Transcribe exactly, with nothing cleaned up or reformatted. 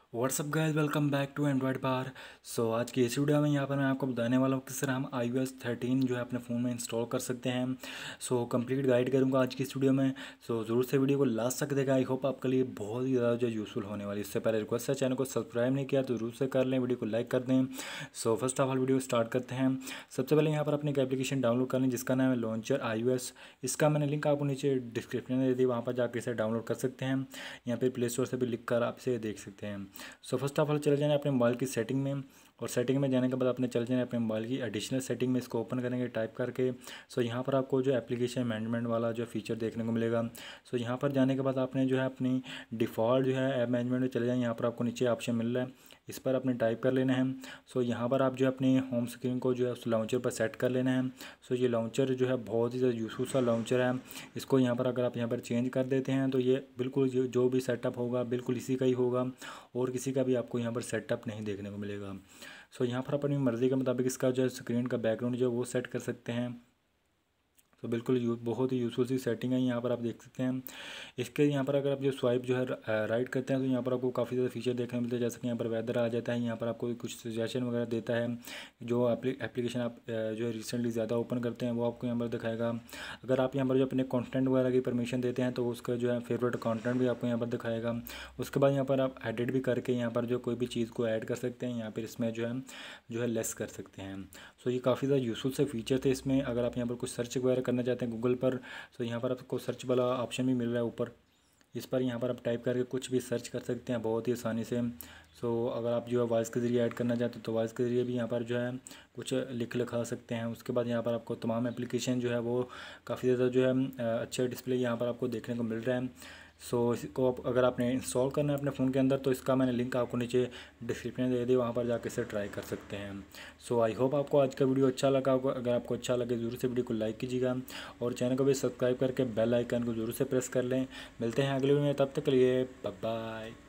WhatsApp guys, welcome back to Android bar. So आज की इस वीडियो में यहाँ पर मैं आपको बताने वाला हूँ किस तरह हम आई ओ एस थर्टीन जो है अपने फ़ोन में इंस्टॉल कर सकते हैं। सो कंप्लीट गाइड करूँगा आज की इस वीडियो में। सो ज़रूर से वीडियो को लास्ट तक देखा। आई होप आपके लिए बहुत ही ज़्यादा जो यूज़फुल होने वाली। इससे पहले रिक्वेस्ट है, चैनल को सब्सक्राइब नहीं किया तो ज़रूर से कर लें, वीडियो को लाइक कर दें। So first of all video start करते हैं। सबसे पहले यहाँ पर अपनी एक एप्लीकेशन डाउनलोड कर लें जिसका नाम है लॉन्चर आई ओ एस। इसका मैंने लिंक आपको नीचे डिस्क्रिप्शन में दे दी, वहाँ पर जाकर इसे डाउनलोड कर सकते हैं। यहाँ पर प्ले स्टोर से भी लिख कर आप इसे देख सकते हैं। सो फर्स्ट ऑफ ऑल चले जाना अपने मोबाइल की सेटिंग में, और सेटिंग में जाने के बाद आपने चल जाना अपने मोबाइल की एडिशनल सेटिंग में। इसको ओपन करेंगे टाइप करके। सो यहाँ पर आपको जो एप्लीकेशन मैनेजमेंट वाला जो फीचर देखने को मिलेगा। सो यहाँ पर जाने के बाद आपने जो है अपनी डिफ़ॉल्ट जो है ऐप मैनेजमेंट में चले जाएँ। यहाँ पर आपको नीचे ऑप्शन मिल रहा है, इस पर आपने टाइप कर लेना है। सो यहाँ पर आप जो है अपनी होम स्क्रीन को जो है उस लॉन्चर पर सेट कर लेना है। सो ये लॉन्चर जो है बहुत ही ज़्यादा यूजफुल सा लॉन्चर है। इसको यहाँ पर अगर आप यहाँ पर चेंज कर देते हैं तो ये बिल्कुल जो जो भी सेटअप होगा बिल्कुल इसी का ही होगा, और किसी का भी आपको यहाँ पर सेटअप नहीं देखने को मिलेगा। सो यहाँ पर अपनी मर्ज़ी के मुताबिक इसका जो है स्क्रीन का बैकग्राउंड जो है वो सेट कर सकते हैं। तो बिल्कुल यू बहुत ही यूज़फुल सी सेटिंग है, यहाँ पर आप देख सकते हैं। इसके यहाँ पर अगर आप जो स्वाइप जो है राइट करते हैं तो यहाँ पर आपको काफ़ी ज़्यादा फीचर देखने को मिलते हैं, जैसे कि यहाँ पर वेदर आ जाता है, यहाँ पर आपको कुछ सजेशन वगैरह देता है। जो एप्लीकेशन आप जो है रिसेंटली ज़्यादा ओपन करते हैं वो आपको यहाँ पर दिखाएगा। अगर आप यहाँ पर जो अपने कॉन्टेंट वगैरह की परमिशन देते हैं तो उसका जो है फेवरेट कॉन्टेंट भी आपको यहाँ पर दिखाएगा। उसके बाद यहाँ पर आप एडिट भी करके यहाँ पर जो कोई भी चीज़ को ऐड कर सकते हैं, यहाँ पर इसमें जो है जो है लेस कर सकते हैं। सो ये काफ़ी ज़्यादा यूज़फुल से फीचर थे इसमें। अगर आप यहाँ पर कुछ सर्च वगैरह करना चाहते हैं गूगल पर, तो यहाँ पर आपको सर्च वाला ऑप्शन भी मिल रहा है ऊपर, इस पर यहाँ पर आप टाइप करके कुछ भी सर्च कर सकते हैं बहुत ही आसानी से। सो अगर आप जो है वॉइस के ज़रिए ऐड करना चाहते हैं तो वॉइस के ज़रिए भी यहाँ पर जो है कुछ लिख लिखा सकते हैं। उसके बाद यहाँ पर आपको तमाम एप्लीकेशन जो है वो काफ़ी ज़्यादा जो है अच्छे डिस्प्ले यहाँ पर आपको देखने को मिल रहा है। सो इसको आप अगर आपने इंस्टॉल करना है अपने फ़ोन के अंदर तो इसका मैंने लिंक आपको नीचे डिस्क्रिप्शन में दे दी, वहाँ पर जाकर इसे ट्राई कर सकते हैं। सो आई होप आपको आज का वीडियो अच्छा लगा होगा। अगर आपको अच्छा लगे ज़रूर से वीडियो को लाइक कीजिएगा, और चैनल को भी सब्सक्राइब करके बेल आइकन को ज़रूर से प्रेस कर लें। मिलते हैं अगले वीडियो में, तब तक के लिए बाय बाय।